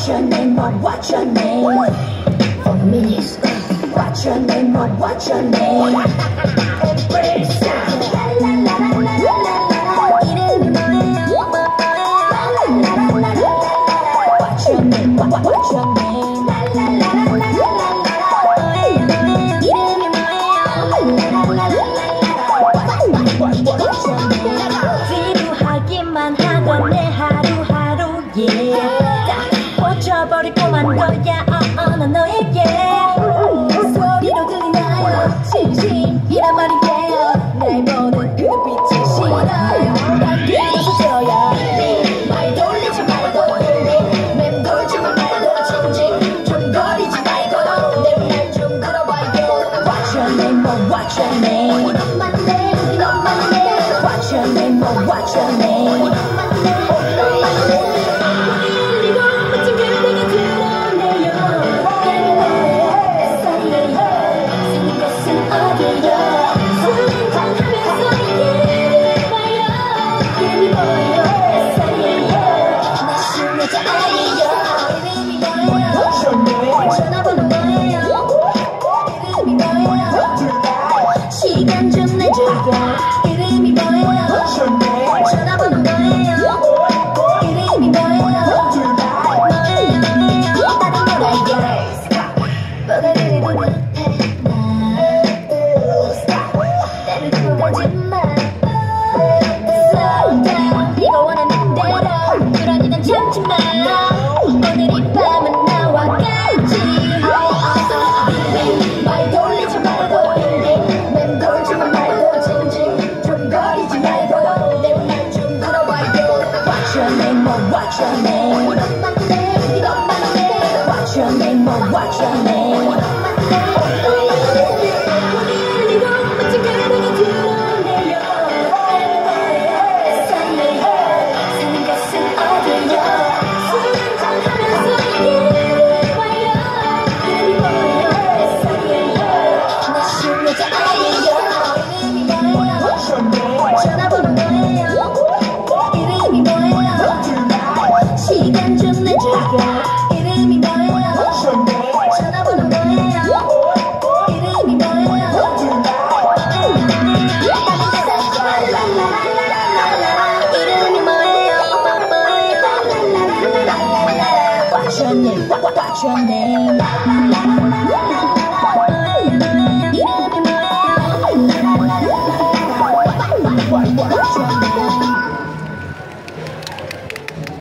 What's your name? What's your name? For minutes. What's your name? What's your name? Embrace. La la la la la la. 이름이 뭐예요? What's your name? What's your name? La la la la la la. 이름이 뭐예요? What's your name? 지루하기만 하던 내 하루하루에 꽂혀버리고만 거야 난 너에게 소리로 들리나요 진심이란 말이에요 날 보는 그 눈빛이 싫어요 난 그래서줘요 말 돌리지 말고 맴돌지만 말고 진심 좀 거리지 말고 내 말 좀 들어봐요 What's your name? What's your name? What's your name? What's your name? 시간 좀 내줄게 이름이 뭐예요? 전화번호 뭐예요? 이름이 뭐예요? 뭐예요? 나도 몰라요 뭐가 그리 부족해 나를 두고 가지마 Slow down 네가 원하는 대로 그러니는 참지마 오늘 이 밤은 나와 같이 말 돌리지 말고 맴돌지만 말고 징징 좀 거리지 말고 내 말 좀 들어봐요 What's your name? What's your name? What's your name? What's your name? 전화번호 뭐예요? 이름이 뭐예요? 시간 좀 내줄게 이름이 뭐예요? 전화번호 뭐예요? 이름이 뭐예요? 이름이 뭐예요? What's your name? What's your name?